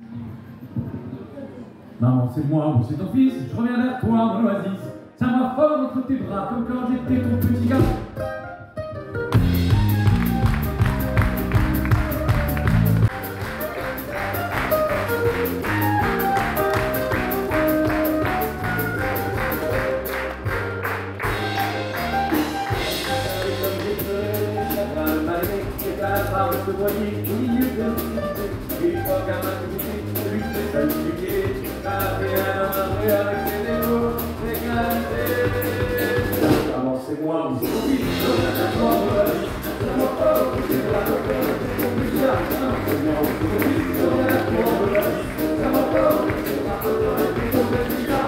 Maman, c'est moi ou c'est ton fils, je reviens vers toi, mon oasis. Ça m'a fort entre tes bras, comme quand j'étais ton petit gars. Le voyer au milieu de l'unité, et trois gamins de lui fait saluer, avec ses défauts, d'égalité. Maman, c'est moi, mais c'est ton fils, je reviens vers toi, mon oasis. Ça m'a fort, c'est la coquette, c'est ton plus cher. C'est moi, c'est ton fils, je reviens vers toi, mon oasis. Ça m'a fort, c'est la coquette, c'est ton plus cher.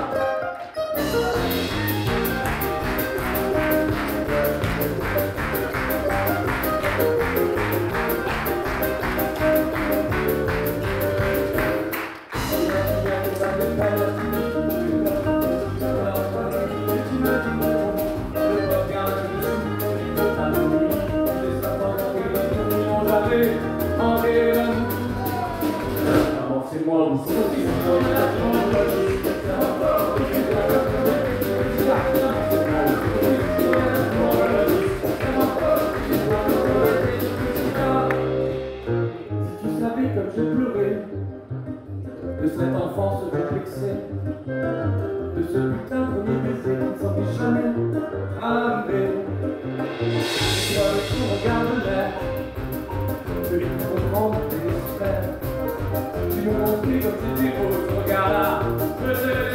C'est moi ou c'est ton fils, je reviens vers toi, mon oasis. Ça m'a fort, c'est la coquette, c'est la coquette, c'est moi ou c'est ton fils, je reviens vers toi, mon oasis. Ça m'a fort, c'est la coquette, c'est la coquette. Si tu savais comme j'ai pleuré de cette enfance complexée, de ce putain de premier baiser qui ne s'en est jamais arrivé. Tu vois le ton regard de l'air, celui qui reprend tes espères. Tu m'as montré comme c'était beau ce regard-là.